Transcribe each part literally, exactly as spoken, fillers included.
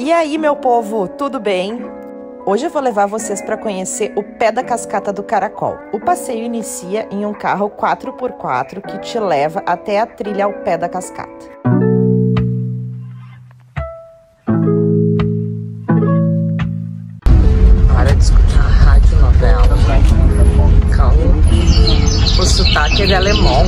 E aí, meu povo, tudo bem? Hoje eu vou levar vocês para conhecer o Pé da Cascata do Caracol. O passeio inicia em um carro quatro por quatro que te leva até a trilha ao pé da cascata. Para de escutar a rádio novela. Calma. O sotaque é de alemão.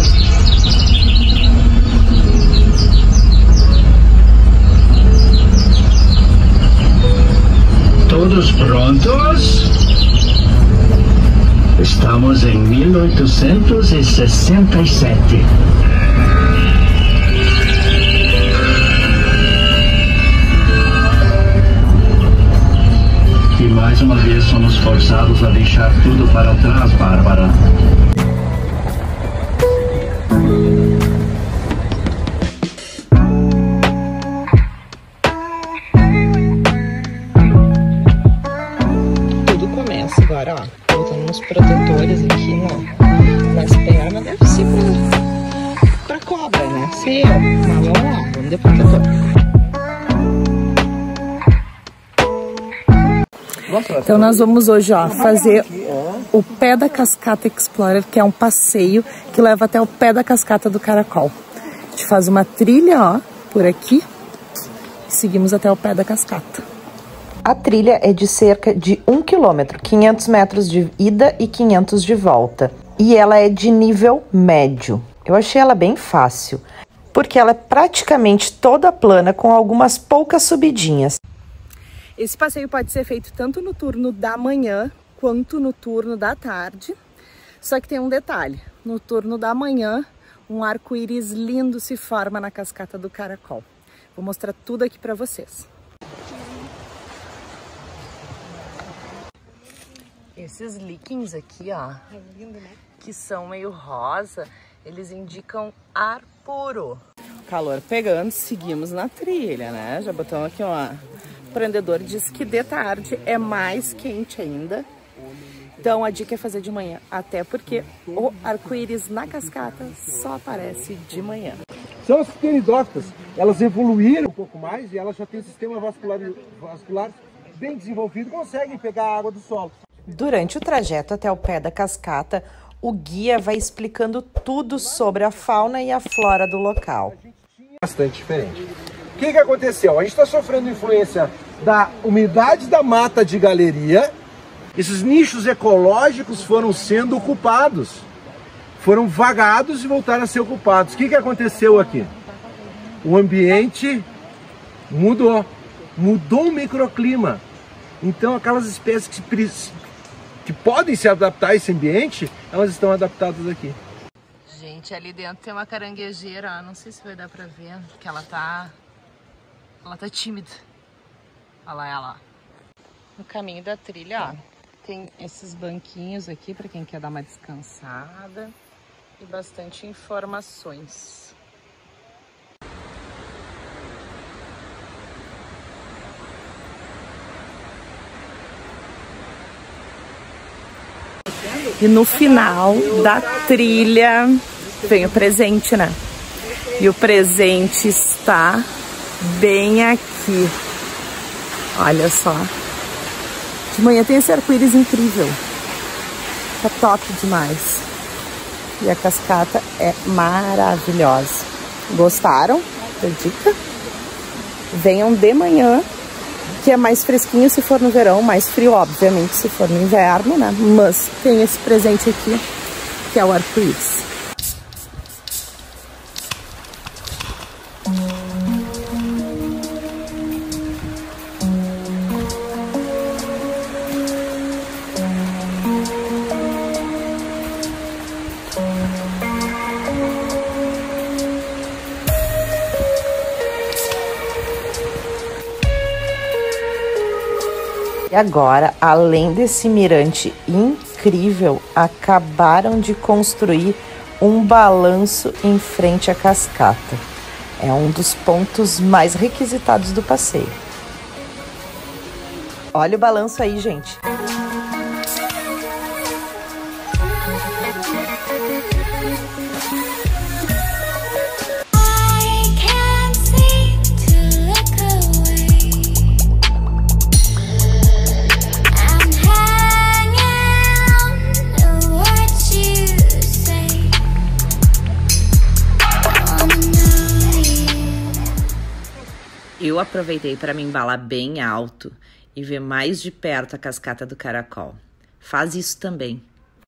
Todos prontos? Estamos em mil oitocentos e sessenta e sete. E mais uma vez somos forçados a deixar tudo para trás, Bárbara. Agora, ó, botando uns protetores aqui no, nas pernas, deve ser pra, pra cobra, né? Sei eu, mas vamos lá, vamos de protetor. Então nós vamos hoje, ó, fazer o Pé da Cascata Explorer, que é um passeio que leva até o Pé da Cascata do Caracol. A gente faz uma trilha, ó, por aqui e seguimos até o Pé da Cascata. A trilha é de cerca de um quilômetro, quinhentos metros de ida e quinhentos de volta. E ela é de nível médio. Eu achei ela bem fácil, porque ela é praticamente toda plana, com algumas poucas subidinhas. Esse passeio pode ser feito tanto no turno da manhã, quanto no turno da tarde. Só que tem um detalhe, no turno da manhã, um arco-íris lindo se forma na Cascata do Caracol. Vou mostrar tudo aqui para vocês. Esses líquens aqui, ó, é lindo, né? Que são meio rosa, eles indicam ar puro. Calor pegando, seguimos na trilha, né? Já botamos aqui, ó, o prendedor diz que de tarde é mais quente ainda. Então a dica é fazer de manhã, até porque o arco-íris na cascata só aparece de manhã. São as pteridófitas, elas evoluíram um pouco mais e elas já têm um sistema vascular, vascular bem desenvolvido, conseguem pegar a água do solo. Durante o trajeto até o pé da cascata, o guia vai explicando tudo sobre a fauna e a flora do local. Bastante diferente. O que que aconteceu? A gente está sofrendo influência da umidade da mata de galeria. Esses nichos ecológicos foram sendo ocupados. Foram vagados e voltaram a ser ocupados. O que que aconteceu aqui? O ambiente mudou. Mudou o microclima. Então aquelas espécies que que podem se adaptar a esse ambiente, elas estão adaptadas aqui. Gente, ali dentro tem uma caranguejeira, ó, não sei se vai dar pra ver, que ela tá, ela tá tímida. Olha lá ela. No caminho da trilha, ó, tem esses banquinhos aqui para quem quer dar uma descansada e bastante informações. E no final da trilha vem o presente, né? E o presente está bem aqui. Olha só. De manhã tem esse arco-íris incrível. Tá top demais. E a cascata é maravilhosa. Gostaram da dica? Venham de manhã, que é mais fresquinho se for no verão, mais frio, obviamente, se for no inverno, né? Mas tem esse presente aqui, que é o arco-íris. E agora, além desse mirante incrível, acabaram de construir um balanço em frente à cascata. É um dos pontos mais requisitados do passeio. Olha o balanço aí, gente. Eu aproveitei para me embalar bem alto e ver mais de perto a cascata do caracol. Faz isso também.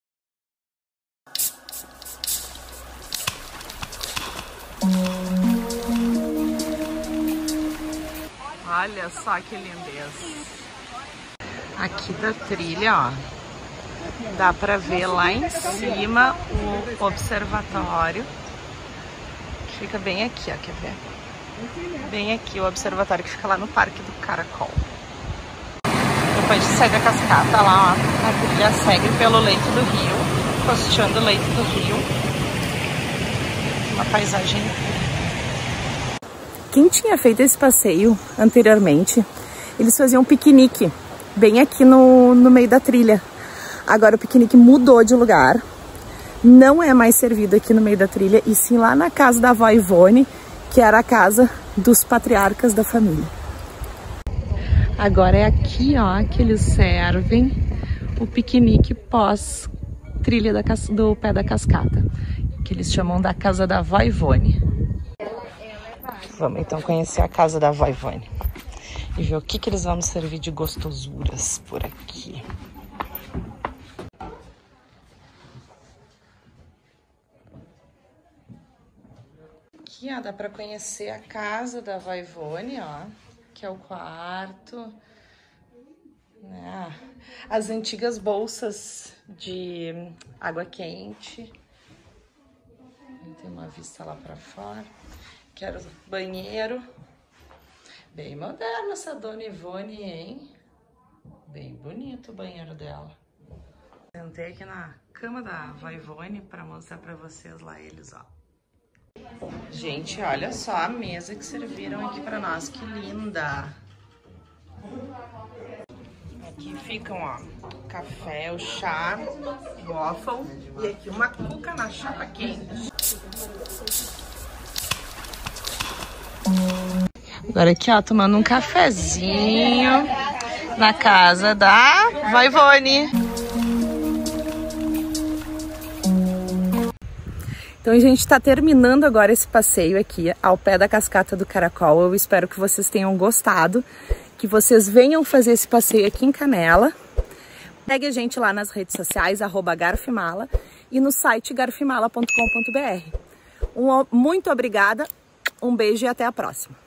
Olha só que lindeza. Aqui da trilha, ó, dá pra ver lá em cima o observatório. Fica bem aqui, ó, quer ver? Bem aqui o observatório que fica lá no Parque do Caracol. Depois de sair da cascata lá, ó, a trilha segue pelo leito do rio, costeando o leito do rio. Uma paisagem incrível. Quem tinha feito esse passeio anteriormente, eles faziam um piquenique bem aqui no, no meio da trilha. Agora o piquenique mudou de lugar, não é mais servido aqui no meio da trilha, e sim lá na casa da avó Ivone, que era a casa dos patriarcas da família. Agora é aqui, ó, que eles servem o piquenique pós trilha da, do pé da cascata, que eles chamam da casa da avó Ivone. Vamos então conhecer a casa da avó Ivone e ver o que, que eles vão nos servir de gostosuras por aqui. Aqui, ó, dá para conhecer a casa da avó Ivone, ó, que é o quarto, né? As antigas bolsas de água quente. Tem uma vista lá para fora. Quero banheiro. Bem moderno essa dona Ivone, hein? Bem bonito o banheiro dela. Sentei aqui na cama da avó Ivone para mostrar para vocês lá eles, ó. Gente, olha só a mesa que serviram aqui para nós, que linda! Aqui ficam, ó, o café, o chá, waffle e aqui uma cuca na chapa quente. Agora aqui, ó, tomando um cafezinho na casa da vó Ivone. Então a gente tá terminando agora esse passeio aqui ao pé da cascata do Caracol. Eu espero que vocês tenham gostado, que vocês venham fazer esse passeio aqui em Canela. Segue a gente lá nas redes sociais, arroba Garfimala, e no site garfimala ponto com ponto br. Um, muito obrigada, um beijo e até a próxima.